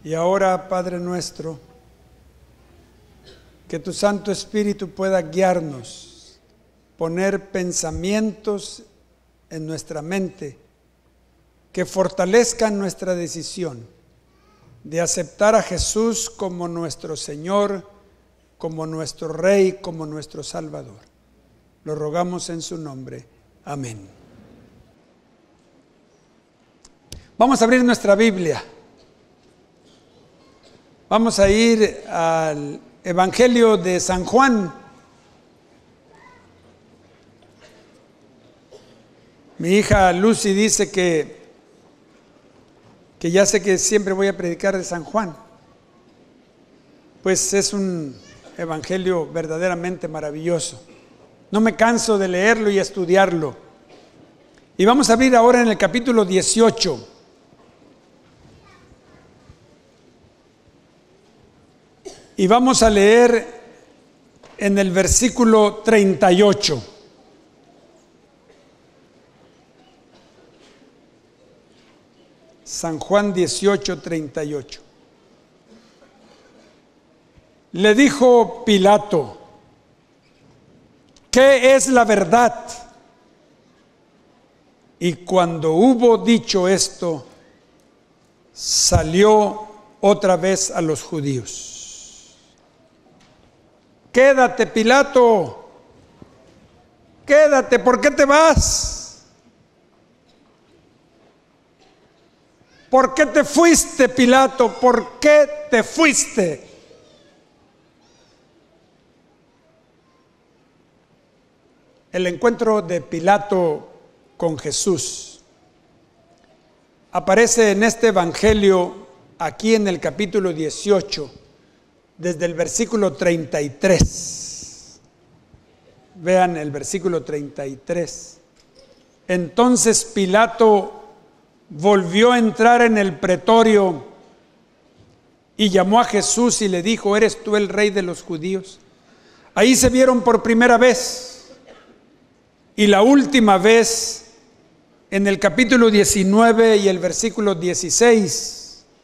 Y ahora, Padre nuestro, que tu Santo Espíritu pueda guiarnos, poner pensamientos en nuestra mente que fortalezcan nuestra decisión de aceptar a Jesús como nuestro Señor, como nuestro Rey, como nuestro Salvador. Lo rogamos en su nombre. Amén. Vamos a abrir nuestra Biblia. Vamos a ir al Evangelio de San Juan. Mi hija Lucy dice que ya sé que siempre voy a predicar de San Juan. Pues es un evangelio verdaderamente maravilloso. No me canso de leerlo y estudiarlo. Y vamos a abrir ahora en el capítulo 18. Y vamos a leer en el versículo 38. San Juan 18, 38. Le dijo Pilato: ¿qué es la verdad? Y cuando hubo dicho esto, salió otra vez a los judíos. Quédate, Pilato, quédate, ¿por qué te vas? ¿Por qué te fuiste, Pilato? ¿Por qué te fuiste? El encuentro de Pilato con Jesús aparece en este evangelio aquí en el capítulo 18, desde el versículo 33. Vean el versículo 33. Entonces Pilato volvió a entrar en el pretorio y llamó a Jesús y le dijo: ¿eres tú el rey de los judíos? Ahí se vieron por primera vez, y la última vez en el capítulo 19 y el versículo 16.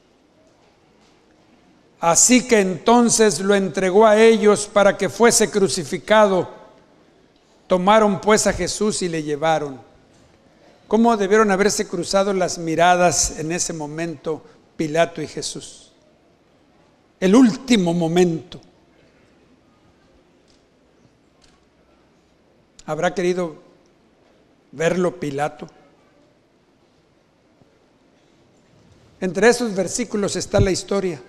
Así que entonces lo entregó a ellos para que fuese crucificado. Tomaron pues a Jesús y le llevaron. ¿Cómo debieron haberse cruzado las miradas en ese momento Pilato y Jesús? El último momento. ¿Habrá querido verlo Pilato? Entre esos versículos está la historia.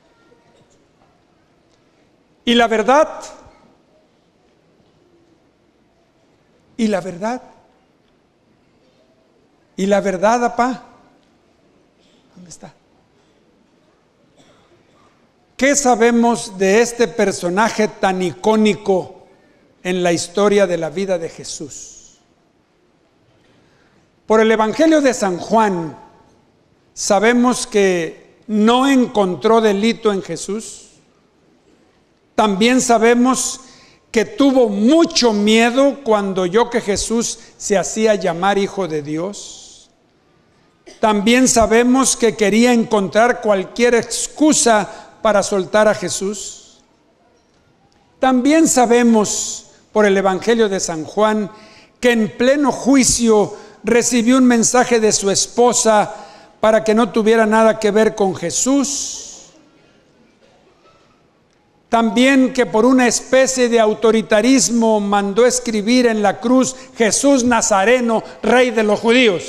Y la verdad, apá, ¿dónde está? ¿Qué sabemos de este personaje tan icónico en la historia de la vida de Jesús? Por el Evangelio de San Juan, sabemos que no encontró delito en Jesús. También sabemos que tuvo mucho miedo cuando oyó que Jesús se hacía llamar Hijo de Dios. También sabemos que quería encontrar cualquier excusa para soltar a Jesús. También sabemos por el Evangelio de San Juan que en pleno juicio recibió un mensaje de su esposa para que no tuviera nada que ver con Jesús. También que por una especie de autoritarismo mandó escribir en la cruz: Jesús Nazareno, Rey de los judíos.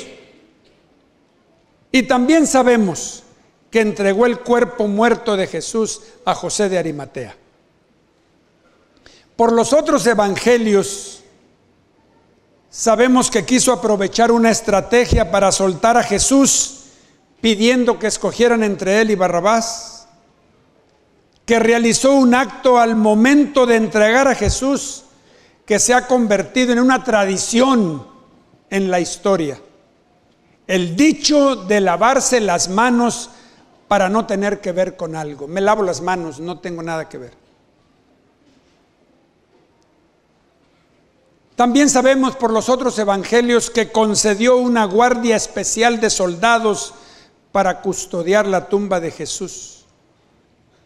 Y también sabemos que entregó el cuerpo muerto de Jesús a José de Arimatea. Por los otros evangelios, sabemos que quiso aprovechar una estrategia para soltar a Jesús, pidiendo que escogieran entre él y Barrabás. Que realizó un acto al momento de entregar a Jesús que se ha convertido en una tradición en la historia. El dicho de lavarse las manos para no tener que ver con algo. Me lavo las manos, no tengo nada que ver. También sabemos por los otros evangelios que concedió una guardia especial de soldados para custodiar la tumba de Jesús.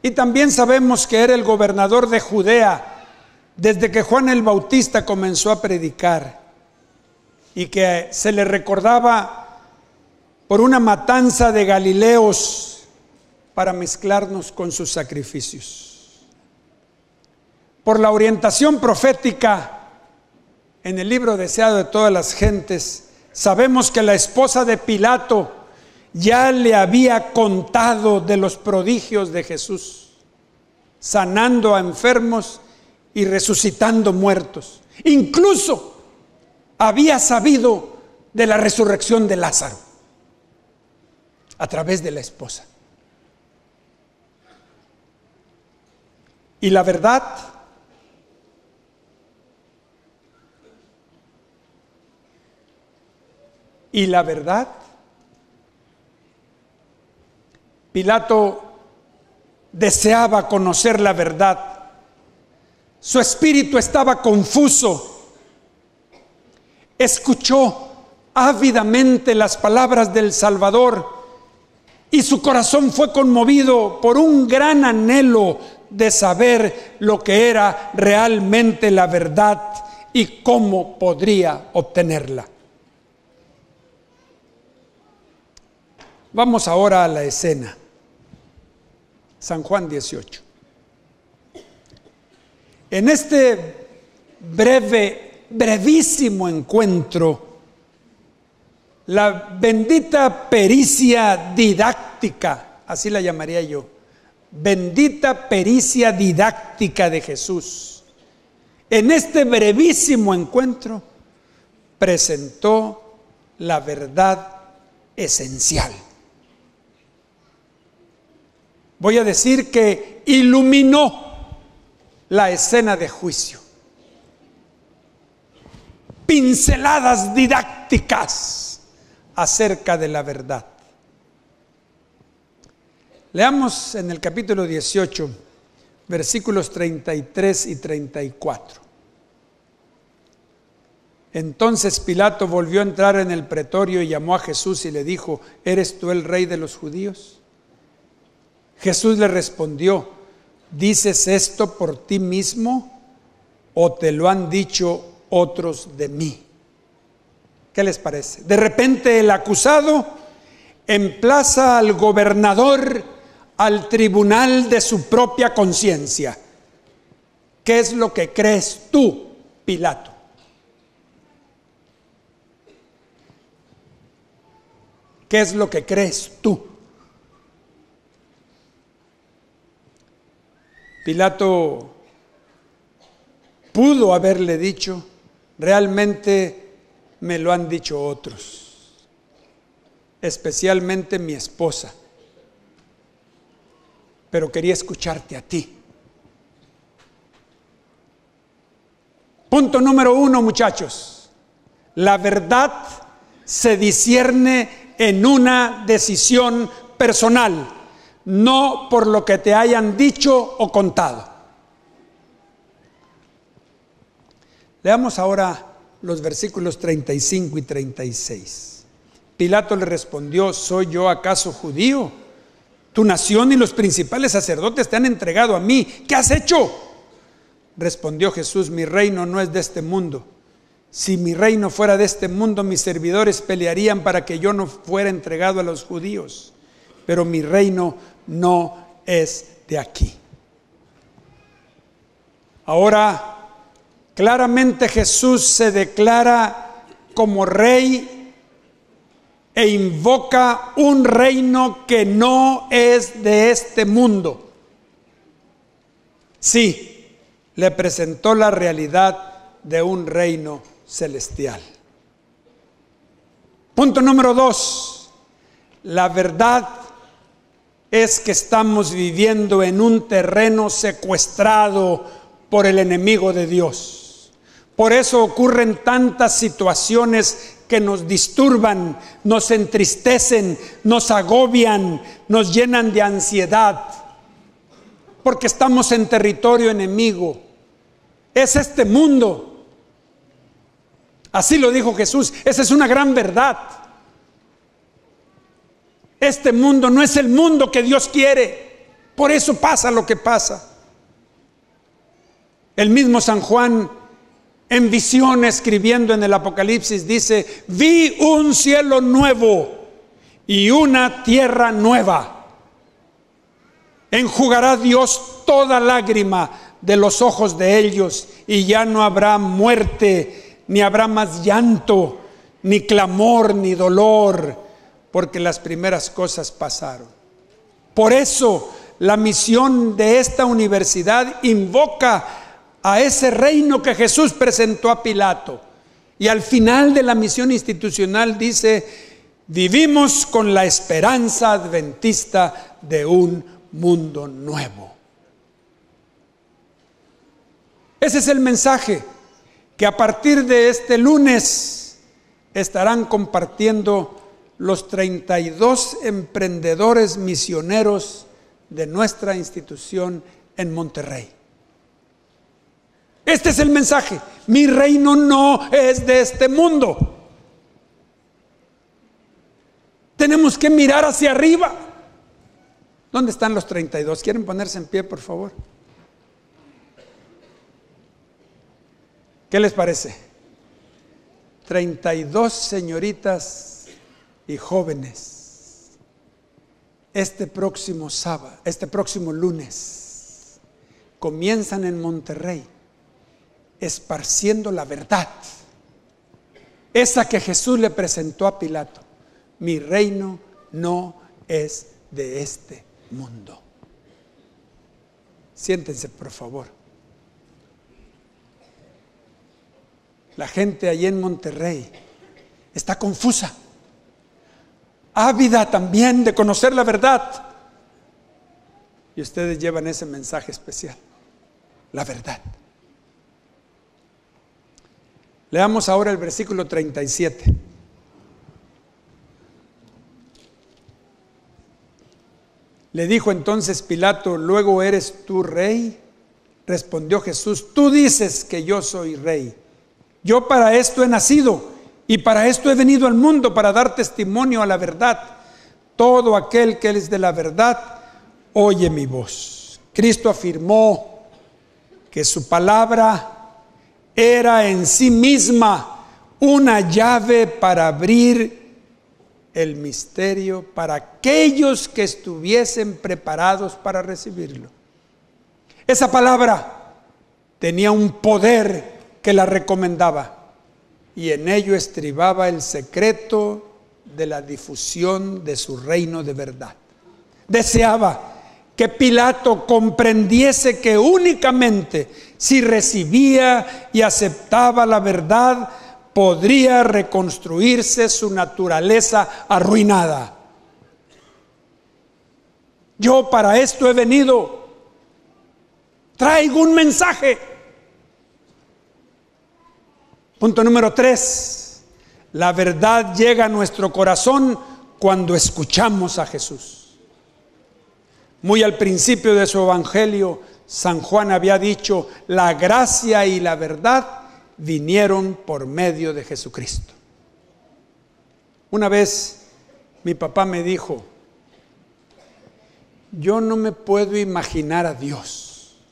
Y también sabemos que era el gobernador de Judea desde que Juan el Bautista comenzó a predicar, y que se le recordaba por una matanza de galileos para mezclarnos con sus sacrificios. Por la orientación profética en el libro deseado de todas las gentes, sabemos que la esposa de Pilato ya le había contado de los prodigios de Jesús, sanando a enfermos y resucitando muertos. Incluso había sabido de la resurrección de Lázaro a través de la esposa. Y la verdad, Pilato deseaba conocer la verdad. Su espíritu estaba confuso. Escuchó ávidamente las palabras del Salvador y su corazón fue conmovido por un gran anhelo de saber lo que era realmente la verdad y cómo podría obtenerla. Vamos ahora a la escena. San Juan 18. En este brevísimo encuentro, la bendita pericia didáctica, así la llamaría yo, bendita pericia didáctica de Jesús, en este brevísimo encuentro presentó la verdad esencial. Voy a decir que iluminó la escena de juicio. Pinceladas didácticas acerca de la verdad. Leamos en el capítulo 18, versículos 33 y 34. Entonces Pilato volvió a entrar en el pretorio y llamó a Jesús y le dijo: ¿Eres tú el rey de los judíos? Jesús le respondió: ¿dices esto por ti mismo o te lo han dicho otros de mí? ¿Qué les parece? De repente el acusado emplaza al gobernador al tribunal de su propia conciencia. ¿Qué es lo que crees tú, Pilato? ¿Qué es lo que crees tú? Pilato pudo haberle dicho: realmente me lo han dicho otros, especialmente mi esposa, pero quería escucharte a ti. Punto número 1, muchachos: la verdad se discierne en una decisión personal, no por lo que te hayan dicho o contado. Leamos ahora los versículos 35 y 36. Pilato le respondió: ¿soy yo acaso judío? Tu nación y los principales sacerdotes te han entregado a mí. ¿Qué has hecho? Respondió Jesús: mi reino no es de este mundo. Si mi reino fuera de este mundo, mis servidores pelearían para que yo no fuera entregado a los judíos. Pero mi reino no es de aquí. Ahora, claramente Jesús se declara como rey e invoca un reino que no es de este mundo. Sí, le presentó la realidad de un reino celestial. Punto número 2. La verdad es que estamos viviendo en un terreno secuestrado por el enemigo de Dios. Por eso ocurren tantas situaciones que nos disturban, nos entristecen, nos agobian, nos llenan de ansiedad, porque estamos en territorio enemigo. Es este mundo. Así lo dijo Jesús. Esa es una gran verdad. Este mundo no es el mundo que Dios quiere. Por eso pasa lo que pasa. El mismo San Juan, en visión, escribiendo en el Apocalipsis, dice: vi un cielo nuevo y una tierra nueva. Enjugará Dios toda lágrima de los ojos de ellos, y ya no habrá muerte, ni habrá más llanto, ni clamor, ni dolor, porque las primeras cosas pasaron. Por eso la misión de esta universidad invoca a ese reino que Jesús presentó a Pilato. Y al final de la misión institucional dice: vivimos con la esperanza adventista de un mundo nuevo. Ese es el mensaje que a partir de este lunes estarán compartiendo los 32 emprendedores misioneros de nuestra institución en Monterrey. Este es el mensaje: mi reino no es de este mundo. Tenemos que mirar hacia arriba. ¿Dónde están los 32? ¿Quieren ponerse en pie, por favor? ¿Qué les parece? 32 señoritas y jóvenes. Este próximo lunes, comienzan en Monterrey, esparciendo la verdad, esa que Jesús le presentó a Pilato: mi reino no es de este mundo. Siéntense, por favor. La gente allí en Monterrey está confusa, ávida también de conocer la verdad. Y ustedes llevan ese mensaje especial: la verdad. Leamos ahora el versículo 37. Le dijo entonces Pilato: ¿luego eres tú rey? Respondió Jesús: tú dices que yo soy rey. Yo para esto he nacido y para esto he venido al mundo, para dar testimonio a la verdad. Todo aquel que es de la verdad oye mi voz. Cristo afirmó que su palabra era en sí misma una llave para abrir el misterio para aquellos que estuviesen preparados para recibirlo. Esa palabra tenía un poder que la recomendaba, y en ello estribaba el secreto de la difusión de su reino de verdad. Deseaba que Pilato comprendiese que únicamente si recibía y aceptaba la verdad podría reconstruirse su naturaleza arruinada. Yo para esto he venido. Traigo un mensaje. Punto número 3. La verdad llega a nuestro corazón cuando escuchamos a Jesús. Muy al principio de su evangelio, San Juan había dicho: la gracia y la verdad vinieron por medio de Jesucristo. Una vez mi papá me dijo: yo no me puedo imaginar a Dios.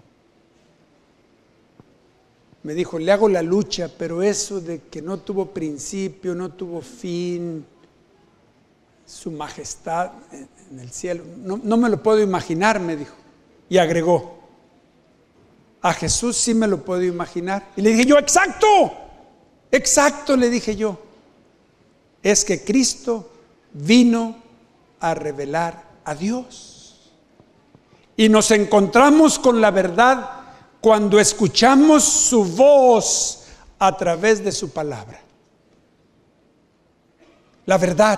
Me dijo: le hago la lucha, pero eso de que no tuvo principio, no tuvo fin, su majestad en el cielo, no me lo puedo imaginar, me dijo. Y agregó: a Jesús sí me lo puedo imaginar. Y le dije yo: exacto, le dije yo. Es que Cristo vino a revelar a Dios. Y nos encontramos con la verdad cuando escuchamos su voz a través de su palabra. La verdad.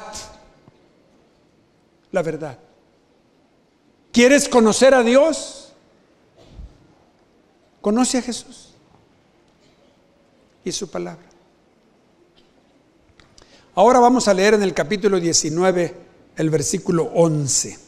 La verdad. ¿Quieres conocer a Dios? Conoce a Jesús y su palabra. Ahora vamos a leer en el capítulo 19, el versículo 11.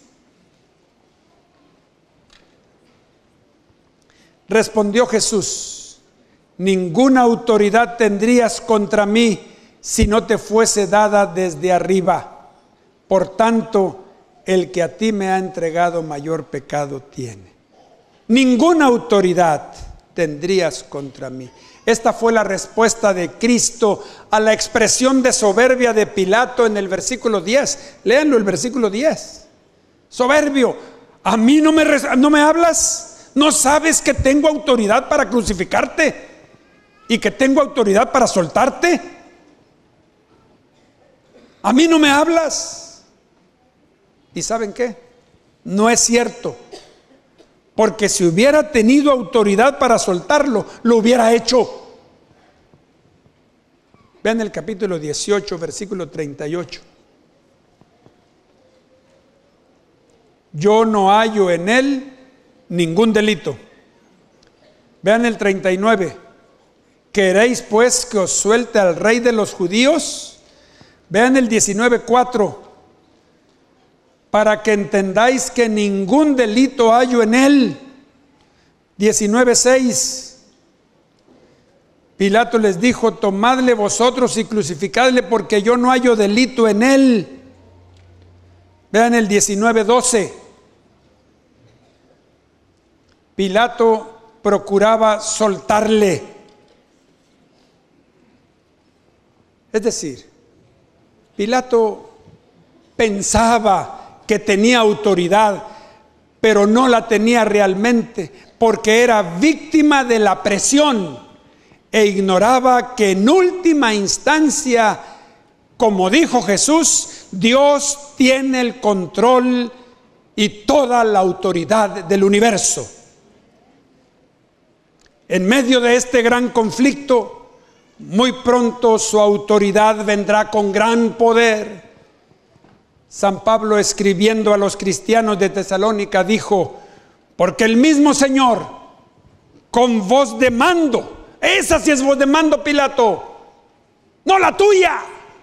Respondió Jesús: ninguna autoridad tendrías contra mí si no te fuese dada desde arriba. Por tanto, el que a ti me ha entregado mayor pecado tiene. Ninguna autoridad tendrías contra mí. Esta fue la respuesta de Cristo a la expresión de soberbia de Pilato en el versículo 10. Léanlo, el versículo 10. Soberbio, ¿a mí no me hablas? ¿No sabes que tengo autoridad para crucificarte y que tengo autoridad para soltarte? ¿A mí no me hablas? ¿Y saben qué? No es cierto. Porque si hubiera tenido autoridad para soltarlo, lo hubiera hecho. Vean el capítulo 18, versículo 38. Yo no hallo en él ningún delito. Vean el 39. ¿Queréis pues que os suelte al rey de los judíos? Vean el 19:4. Para que entendáis que ningún delito hallo en él. 19:6. Pilato les dijo: tomadle vosotros y crucificadle, porque yo no hallo delito en él. Vean el 19:12. Pilato procuraba soltarle. Es decir, Pilato pensaba que tenía autoridad, pero no la tenía realmente, porque era víctima de la presión e ignoraba que en última instancia, como dijo Jesús, Dios tiene el control y toda la autoridad del universo. En medio de este gran conflicto, muy pronto su autoridad vendrá con gran poder. San Pablo, escribiendo a los cristianos de Tesalónica, dijo: porque el mismo Señor, con voz de mando, esa sí es voz de mando, Pilato, no la tuya.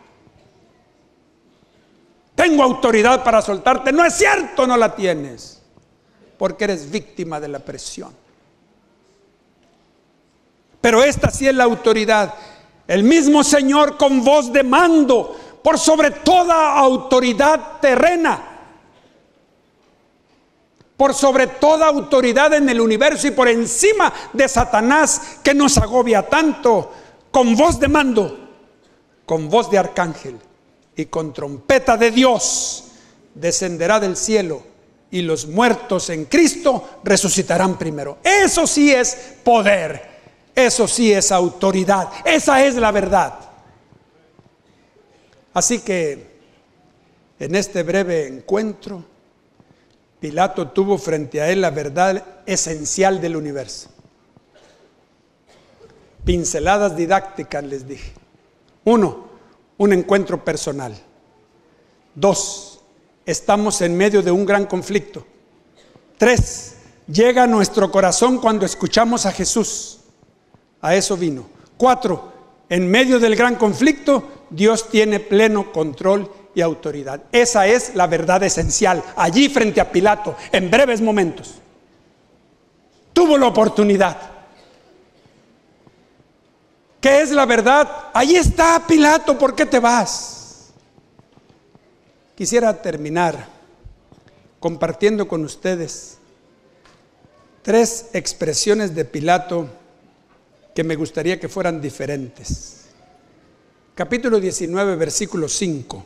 Tengo autoridad para soltarte. No es cierto, no la tienes, porque eres víctima de la presión. Pero esta sí es la autoridad. El mismo Señor, con voz de mando, por sobre toda autoridad terrena, por sobre toda autoridad en el universo y por encima de Satanás, que nos agobia tanto, con voz de mando, con voz de arcángel y con trompeta de Dios, descenderá del cielo y los muertos en Cristo resucitarán primero. Eso sí es poder, eso sí es autoridad, esa es la verdad. Así que en este breve encuentro, Pilato tuvo frente a él la verdad esencial del universo. Pinceladas didácticas les dije. 1, un encuentro personal. 2, estamos en medio de un gran conflicto. 3, llega a nuestro corazón cuando escuchamos a Jesús. A eso vino. 4, en medio del gran conflicto, Dios tiene pleno control y autoridad. Esa es la verdad esencial. Allí frente a Pilato, en breves momentos, tuvo la oportunidad. ¿Qué es la verdad? Allí está, Pilato, ¿por qué te vas? Quisiera terminar compartiendo con ustedes 3 expresiones de Pilato que me gustaría que fueran diferentes. Capítulo 19, versículo 5.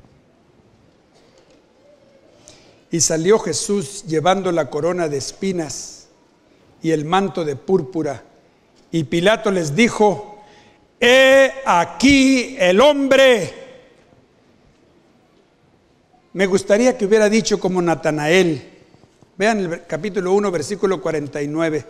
Y salió Jesús llevando la corona de espinas y el manto de púrpura. Y Pilato les dijo: he aquí el hombre. Me gustaría que hubiera dicho como Natanael. Vean el capítulo 1, versículo 49.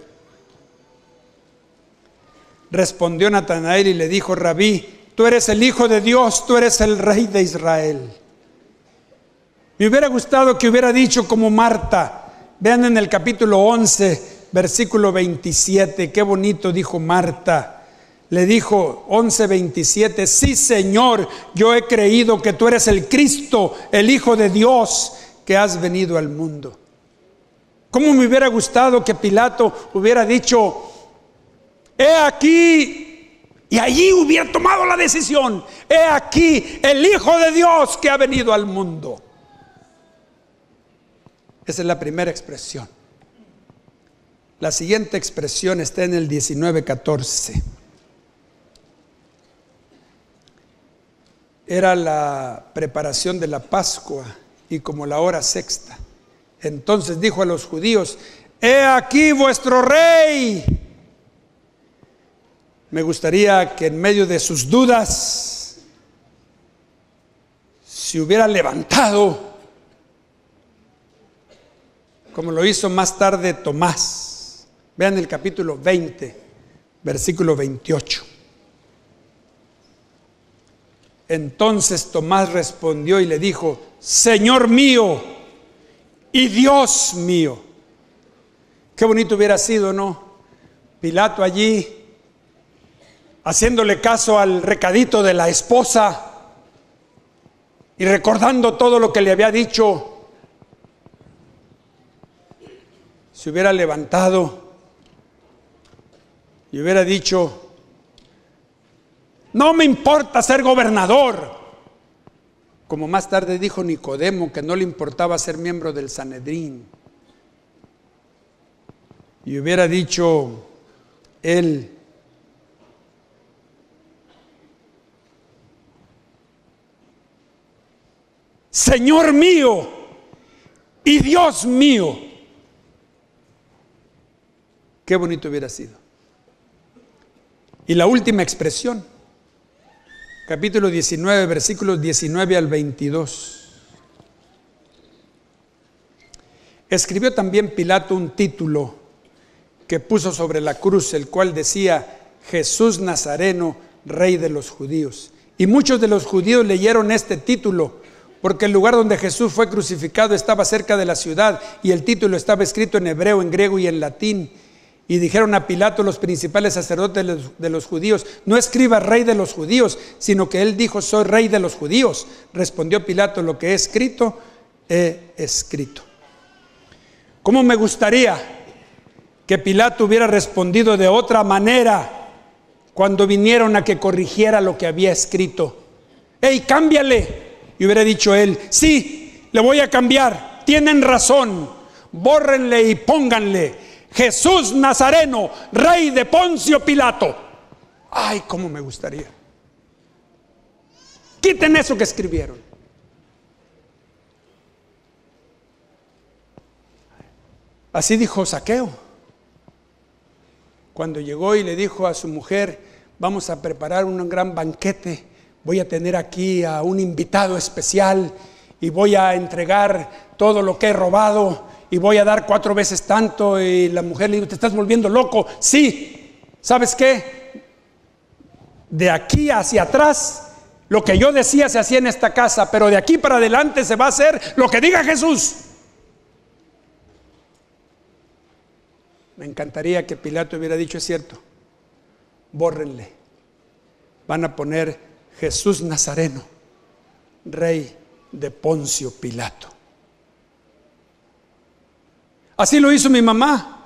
Respondió Natanael y le dijo: Rabí, tú eres el Hijo de Dios, tú eres el Rey de Israel. Me hubiera gustado que hubiera dicho como Marta. Vean en el capítulo 11, versículo 27, qué bonito dijo Marta. Le dijo 11:27, sí, Señor, yo he creído que tú eres el Cristo, el Hijo de Dios, que has venido al mundo. ¿Cómo me hubiera gustado que Pilato hubiera dicho: he aquí? Y allí hubiera tomado la decisión: he aquí el Hijo de Dios que ha venido al mundo. Esa es la primera expresión. La siguiente expresión está en el 19:14. Era la preparación de la Pascua y como la hora sexta. Entonces dijo a los judíos: he aquí vuestro rey. Me gustaría que en medio de sus dudas se hubiera levantado, como lo hizo más tarde Tomás. Vean el capítulo 20, versículo 28. Entonces Tomás respondió y le dijo: Señor mío y Dios mío. Qué bonito hubiera sido, ¿no? Pilato allí haciéndole caso al recadito de la esposa y recordando todo lo que le había dicho. Se hubiera levantado y hubiera dicho: no me importa ser gobernador, como más tarde dijo Nicodemo, que no le importaba ser miembro del Sanedrín. Y hubiera dicho él: Señor mío y Dios mío. Qué bonito hubiera sido. Y la última expresión, capítulo 19, versículos 19 al 22. Escribió también Pilato un título que puso sobre la cruz, el cual decía: Jesús Nazareno, Rey de los Judíos. Y muchos de los judíos leyeron este título, porque el lugar donde Jesús fue crucificado estaba cerca de la ciudad, y el título estaba escrito en hebreo, en griego y en latín. Y dijeron a Pilato los principales sacerdotes de los judíos: no escriba Rey de los Judíos, sino que él dijo: soy Rey de los Judíos. Respondió Pilato: lo que he escrito, he escrito. ¿Cómo me gustaría que Pilato hubiera respondido de otra manera cuando vinieron a que corrigiera lo que había escrito? ¡Ey, cámbiale! Y hubiera dicho él: sí, le voy a cambiar, tienen razón, bórrenle y pónganle Jesús Nazareno, Rey de Poncio Pilato. Ay, cómo me gustaría. Quiten eso que escribieron. Así dijo Zaqueo cuando llegó y le dijo a su mujer: vamos a preparar un gran banquete, voy a tener aquí a un invitado especial y voy a entregar todo lo que he robado y voy a dar 4 veces tanto. Y la mujer le dijo: ¿te estás volviendo loco? Sí, ¿sabes qué? De aquí hacia atrás lo que yo decía se hacía en esta casa, pero de aquí para adelante se va a hacer lo que diga Jesús. Me encantaría que Pilato hubiera dicho: es cierto, bórrenle, van a poner Jesús Nazareno, Rey de Poncio Pilato. Así lo hizo mi mamá.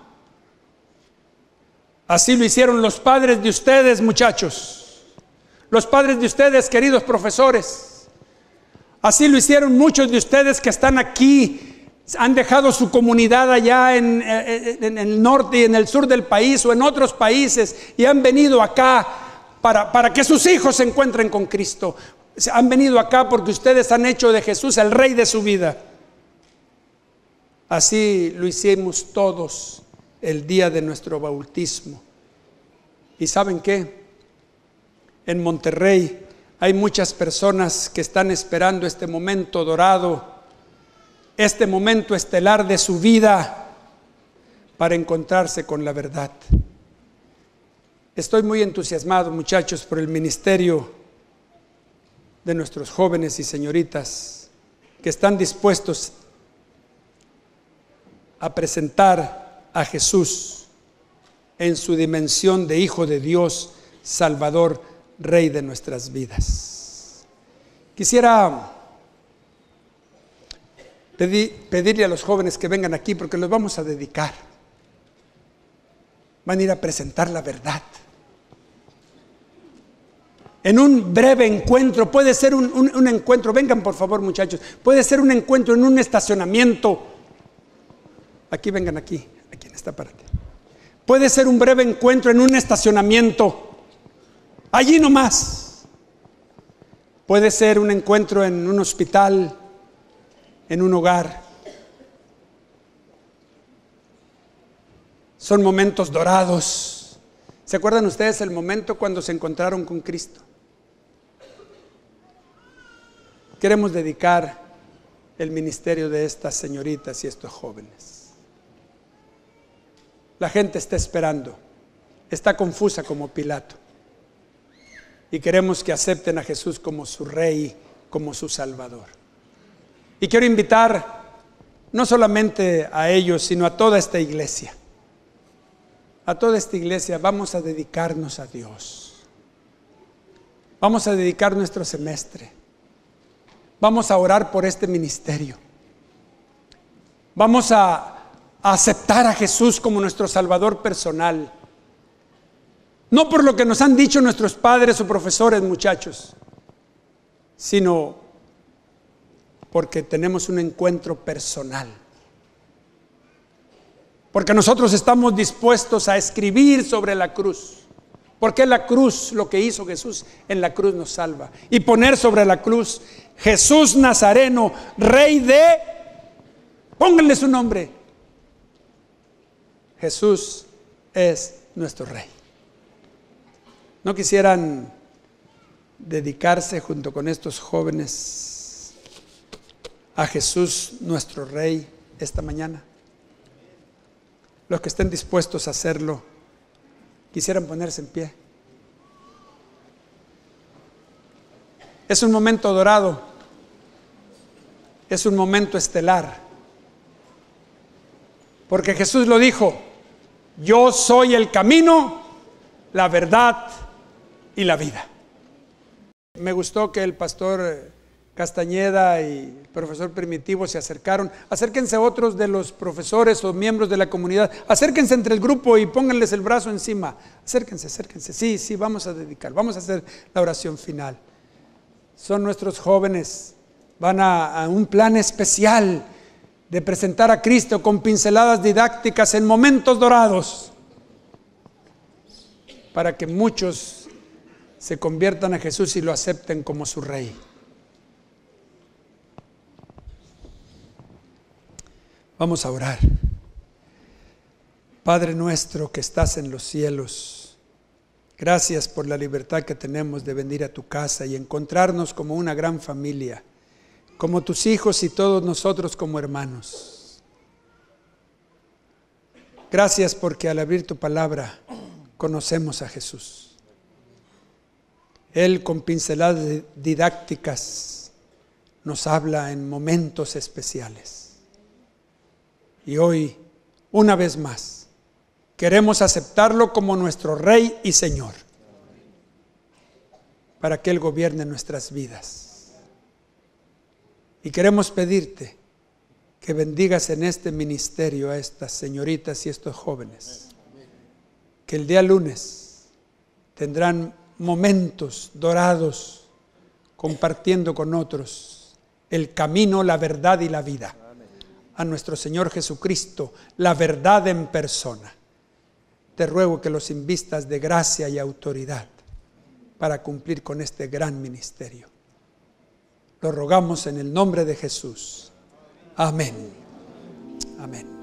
Así lo hicieron los padres de ustedes, muchachos. Los padres de ustedes, queridos profesores. Así lo hicieron muchos de ustedes que están aquí. Han dejado su comunidad allá en el norte y en el sur del país o en otros países y han venido acá para que sus hijos se encuentren con Cristo. Han venido acá porque ustedes han hecho de Jesús el Rey de su vida. Así lo hicimos todos el día de nuestro bautismo. ¿Y saben qué? En Monterrey hay muchas personas que están esperando este momento dorado, este momento estelar de su vida, para encontrarse con la verdad. Estoy muy entusiasmado, muchachos, por el ministerio de nuestros jóvenes y señoritas que están dispuestos a presentar a Jesús en su dimensión de Hijo de Dios, Salvador, Rey de nuestras vidas. Quisiera pedirle a los jóvenes que vengan aquí, porque los vamos a dedicar. Van a ir a presentar la verdad. En un breve encuentro, puede ser un encuentro, vengan por favor muchachos, puede ser un encuentro en un estacionamiento, Aquí vengan, aquí en esta parte. Puede ser un breve encuentro en un estacionamiento, allí nomás. Puede ser un encuentro en un hospital, en un hogar. Son momentos dorados. ¿Se acuerdan ustedes el momento cuando se encontraron con Cristo? Queremos dedicar el ministerio de estas señoritas y estos jóvenes. La gente está esperando, está confusa como Pilato. Y queremos que acepten a Jesús como su Rey, como su Salvador. Y quiero invitar no solamente a ellos, sino a toda esta iglesia. A toda esta iglesia vamos a dedicarnos a Dios. Vamos a dedicar nuestro semestre. Vamos a orar por este ministerio. Vamos a aceptar a Jesús como nuestro Salvador personal. No por lo que nos han dicho nuestros padres o profesores, muchachos, sino porque tenemos un encuentro personal. Porque nosotros estamos dispuestos a escribir sobre la cruz. Porque la cruz, lo que hizo Jesús en la cruz nos salva. Y poner sobre la cruz, Jesús Nazareno, Rey de... Pónganle su nombre. Jesús es nuestro Rey. ¿No quisieran dedicarse junto con estos jóvenes a Jesús nuestro Rey esta mañana? Los que estén dispuestos a hacerlo, quisieran ponerse en pie. Es un momento dorado, es un momento estelar, porque Jesús lo dijo: yo soy el camino, la verdad y la vida. Me gustó que el pastor Castañeda y el profesor Primitivo se acercaron. Acérquense otros de los profesores o miembros de la comunidad. Acérquense entre el grupo y pónganles el brazo encima. Acérquense. Sí, vamos a dedicar. Vamos a hacer la oración final. Son nuestros jóvenes. Van a un plan especial de presentar a Cristo con pinceladas didácticas en momentos dorados, para que muchos se conviertan a Jesús y lo acepten como su Rey. Vamos a orar. Padre nuestro que estás en los cielos, gracias por la libertad que tenemos de venir a tu casa y encontrarnos como una gran familia, como tus hijos y todos nosotros como hermanos. Gracias porque al abrir tu palabra conocemos a Jesús. Él con pinceladas didácticas nos habla en momentos especiales. Y hoy, una vez más, queremos aceptarlo como nuestro Rey y Señor, para que Él gobierne nuestras vidas. Y queremos pedirte que bendigas en este ministerio a estas señoritas y estos jóvenes, que el día lunes tendrán momentos dorados compartiendo con otros el camino, la verdad y la vida. A nuestro Señor Jesucristo, la verdad en persona. Te ruego que los invistas de gracia y autoridad para cumplir con este gran ministerio. Lo rogamos en el nombre de Jesús. Amén. Amén.